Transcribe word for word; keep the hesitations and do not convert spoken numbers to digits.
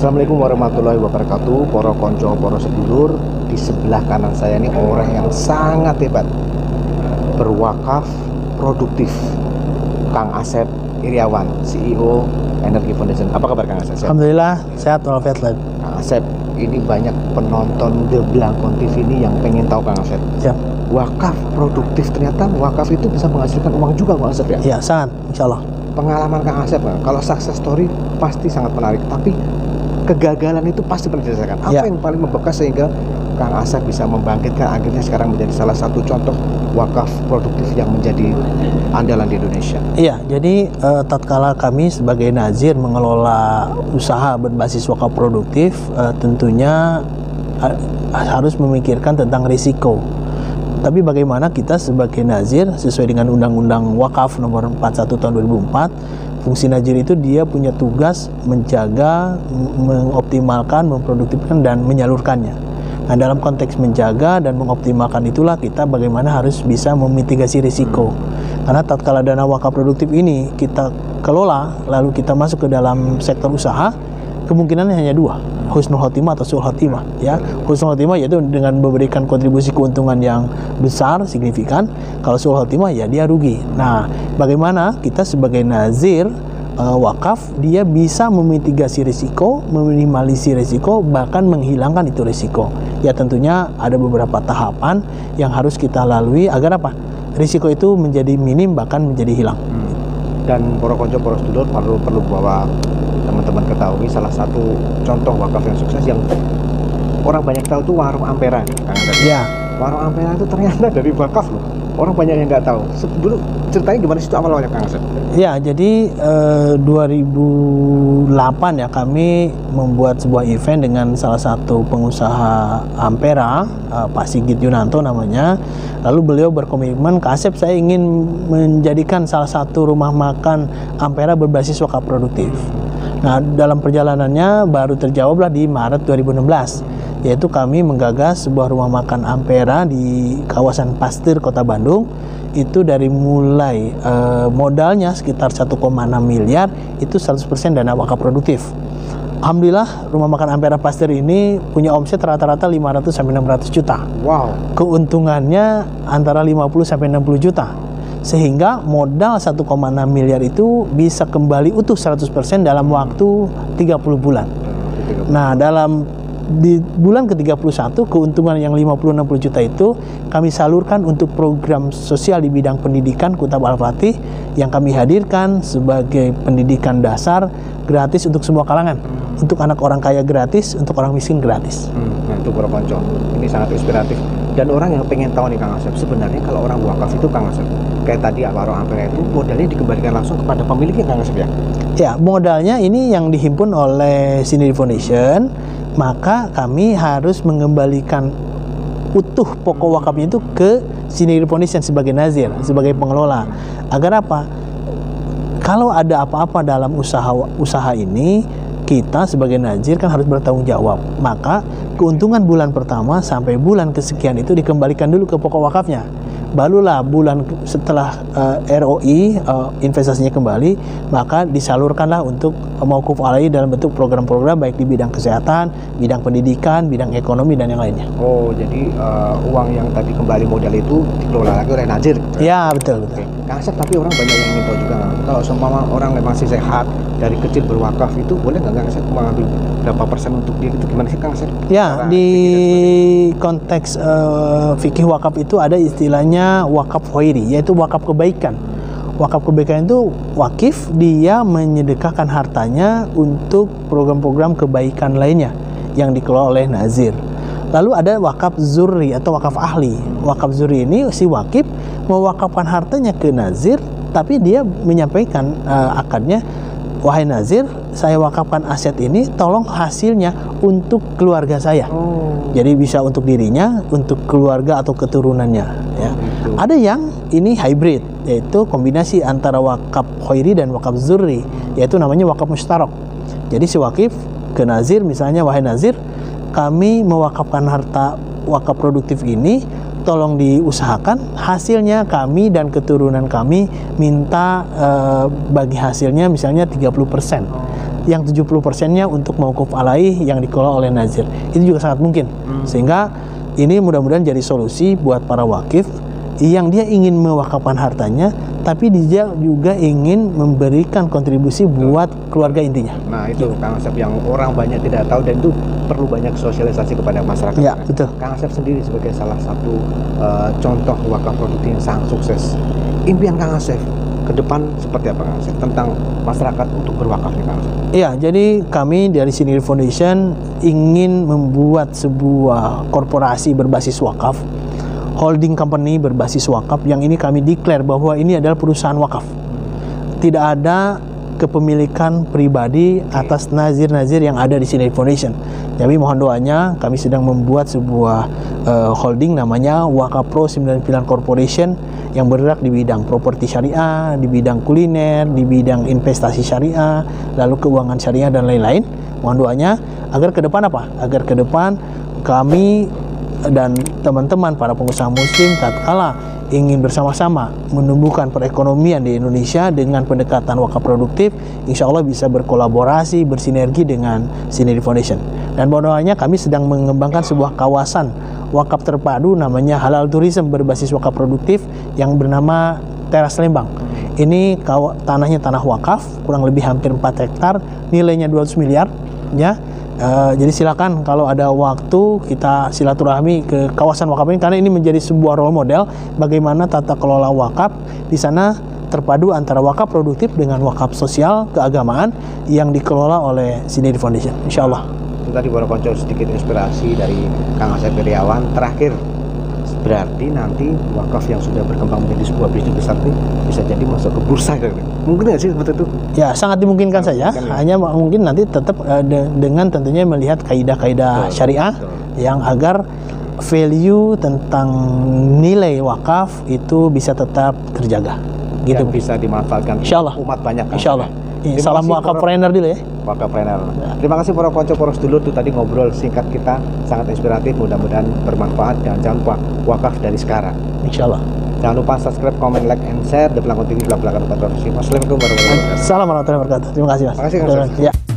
Assalamualaikum warahmatullahi wabarakatuh. Poro konco, poro sedulur. Di sebelah kanan saya ini orang yang sangat hebat, berwakaf, produktif, Kang Asep Iriawan, C E O Energy Foundation. Apa kabar Kang Asep? Alhamdulillah sehat walafiat. Kang Asep, ini banyak penonton The Blangkon T V ini yang pengen tahu Kang Asep. Ya. Wakaf produktif, ternyata wakaf itu bisa menghasilkan uang juga Kang Asep ya? Ya, sangat, insya Allah. Pengalaman Kang Asep, kalau success story pasti sangat menarik, tapi kegagalan itu pasti pernah dirasakan. Apa ya. yang paling membekas sehingga Kang Asep bisa membangkitkan akhirnya sekarang menjadi salah satu contoh wakaf produktif yang menjadi andalan di Indonesia? Iya, jadi eh, tatkala kami sebagai nazir mengelola usaha berbasis wakaf produktif, eh, tentunya eh, harus memikirkan tentang risiko. Tapi bagaimana kita sebagai nazir sesuai dengan Undang-Undang Wakaf nomor empat puluh satu tahun dua ribu empat, fungsi nazir itu dia punya tugas menjaga, mengoptimalkan, memproduktifkan dan menyalurkannya. Nah, dalam konteks menjaga dan mengoptimalkan itulah kita bagaimana harus bisa memitigasi risiko. Karena tatkala dana wakaf produktif ini kita kelola lalu kita masuk ke dalam sektor usaha, kemungkinannya hanya dua, husnul khotimah atau su'ul khotimah. Ya, husnul khotimah yaitu dengan memberikan kontribusi keuntungan yang besar, signifikan. Kalau su'ul khotimah ya dia rugi. Nah, bagaimana kita sebagai nazir uh, wakaf dia bisa memitigasi risiko, meminimalisir risiko, bahkan menghilangkan itu risiko. Ya, tentunya ada beberapa tahapan yang harus kita lalui agar apa? Risiko itu menjadi minim bahkan menjadi hilang. Hmm. Dan poro konco, poro sedulur perlu perlu bahwa teman-teman ketahui salah satu contoh wakaf yang sukses yang orang banyak tahu tuh warung Ampera, Kang Asep. Ya. Warung Ampera itu ternyata dari wakaf loh. Orang banyak yang nggak tahu. Dulu ceritanya gimana sih itu awal-awalnya Kang Asep? Ya, jadi eh, dua ribu delapan ya kami membuat sebuah event dengan salah satu pengusaha Ampera, eh, Pak Sigit Yunanto namanya. Lalu beliau berkomitmen, Kak Asep saya ingin menjadikan salah satu rumah makan Ampera berbasis wakaf produktif. Nah, dalam perjalanannya baru terjawablah di Maret dua ribu enam belas, yaitu kami menggagas sebuah rumah makan Ampera di kawasan Pasteur, Kota Bandung. Itu dari mulai eh, modalnya sekitar satu koma enam miliar, itu seratus persen dana wakaf produktif. Alhamdulillah rumah makan Ampera Pasteur ini punya omset rata-rata lima ratus sampai enam ratus juta. Wow. Keuntungannya antara lima puluh sampai enam puluh juta. Sehingga modal satu koma enam miliar itu bisa kembali utuh seratus persen dalam waktu tiga puluh bulan. Nah, dalam di bulan ke tiga puluh satu keuntungan yang lima puluh sampai enam puluh juta itu kami salurkan untuk program sosial di bidang pendidikan Kutab Al-Fatih yang kami hadirkan sebagai pendidikan dasar gratis untuk semua kalangan. Untuk anak orang kaya gratis, untuk orang miskin gratis. Hmm, nah itu poro konco. Ini sangat inspiratif. Dan orang yang pengen tahu nih Kang Asep, sebenarnya kalau orang wakaf itu Kang Asep, kayak tadi warung Ampera itu modalnya dikembalikan langsung kepada pemiliknya Kang Asep ya? Ya, modalnya ini yang dihimpun oleh Synergy Foundation, maka kami harus mengembalikan utuh pokok wakafnya itu ke Synergy Foundation sebagai nazir, sebagai pengelola. Agar apa? Kalau ada apa-apa dalam usaha usaha ini, kita sebagai nazir kan harus bertanggung jawab. Maka keuntungan bulan pertama sampai bulan kesekian itu dikembalikan dulu ke pokok wakafnya. Barulah bulan setelah uh, R O I uh, investasinya kembali, maka disalurkanlah untuk mauquf alaihi dalam bentuk program-program baik di bidang kesehatan, bidang pendidikan, bidang ekonomi dan yang lainnya. Oh, jadi uh, uang yang tadi kembali modal itu dikelola lagi oleh nazir? Ya, betul betul. Oke. Kang Asep, tapi orang banyak yang ingin tahu juga, kalau seumpama orang masih sehat dari kecil berwakaf itu boleh nggak Kang Asep mengambil berapa persen untuk dia itu, gimana sih Kang Asep? Ya, Cara di konteks uh, fikih wakaf itu ada istilahnya wakaf khairi, yaitu wakaf kebaikan. Wakaf kebaikan itu wakif dia menyedekahkan hartanya untuk program-program kebaikan lainnya yang dikelola oleh nazir. Lalu ada wakaf zurri atau wakaf ahli. Wakaf zurri ini si wakif mewakafkan hartanya ke nazir, tapi dia menyampaikan uh, akadnya, wahai nazir, saya wakafkan aset ini, tolong hasilnya untuk keluarga saya. Oh. Jadi bisa untuk dirinya, untuk keluarga atau keturunannya. Ya. Oh, ada yang ini hybrid, yaitu kombinasi antara wakaf khairi dan wakaf zurri, yaitu namanya wakaf mustarok. Jadi si wakif ke nazir, misalnya, wahai nazir, kami mewakafkan harta wakaf produktif ini, tolong diusahakan hasilnya kami dan keturunan kami minta uh, bagi hasilnya misalnya tiga puluh persen. yang tujuh puluh persennya untuk mauquf alaih yang dikelola oleh nazir. Itu juga sangat mungkin. Hmm. Sehingga ini mudah-mudahan jadi solusi buat para wakif yang dia ingin mewakafkan hartanya, tapi dia juga ingin memberikan kontribusi buat keluarga intinya. Nah itu Kang Asep yang orang banyak tidak tahu, dan itu perlu banyak sosialisasi kepada masyarakat. Ya, betul. Kang Asep sendiri sebagai salah satu uh, contoh wakaf produktif yang sangat sukses. Impian Kang Asep ke depan seperti apa Kang Asep tentang masyarakat untuk berwakaf nih Kang Asep? Iya, jadi kami dari Siniri Foundation ingin membuat sebuah korporasi berbasis wakaf, holding company berbasis wakaf, yang ini kami declare bahwa ini adalah perusahaan wakaf. Tidak ada kepemilikan pribadi atas nazir-nazir yang ada di Siniri Foundation. Jadi mohon doanya, kami sedang membuat sebuah uh, holding namanya Wakaf Pro sembilan puluh sembilan Corporation yang bergerak di bidang properti syariah, di bidang kuliner, di bidang investasi syariah, lalu keuangan syariah dan lain-lain. Mohon doanya agar ke depan apa? Agar ke depan kami dan teman-teman para pengusaha muslim tatkala ingin bersama-sama menumbuhkan perekonomian di Indonesia dengan pendekatan wakaf produktif, insya Allah bisa berkolaborasi, bersinergi dengan Siniri Foundation. Dan bodohnya kami sedang mengembangkan sebuah kawasan wakaf terpadu namanya Halal Tourism berbasis wakaf produktif yang bernama Teras Lembang. Ini tanahnya tanah wakaf, kurang lebih hampir empat hektar, nilainya dua ratus miliar ya. Uh, jadi silakan kalau ada waktu kita silaturahmi ke kawasan wakaf ini, karena ini menjadi sebuah role model bagaimana tata kelola wakaf di sana terpadu antara wakaf produktif dengan wakaf sosial keagamaan yang dikelola oleh Siniri Foundation. Insya Allah. Itu tadi baru konco sedikit inspirasi dari Kang Asep Iriawan. Terakhir, berarti nanti wakaf yang sudah berkembang menjadi sebuah bisnis besar ini bisa jadi masuk ke bursa, mungkin nggak sih seperti itu? Ya sangat dimungkinkan saja, ya. Hanya mungkin nanti tetap uh, de dengan tentunya melihat kaidah-kaidah syariah betul. Yang agar value tentang nilai wakaf itu bisa tetap terjaga, gitu. Dan bisa dimanfaatkan Insyaallah. Umat banyak. Insyaallah. Ya, salam wakaf trainer dulu ya. Wakaf trainer. Ya. Terima kasih para konco poros dulur, tuh tadi ngobrol singkat kita sangat inspiratif, mudah-mudahan bermanfaat, dan jangan lupa wakaf dari sekarang. Insyaallah. Jangan lupa subscribe, comment, like, and share. The Belakang T V, belakang belakang. Wassalamualaikum warahmatullahi wabarakatuh. Assalamualaikum warahmatullahi wabarakatuh. Terima kasih Mas. Terima kasih Mas. Ya.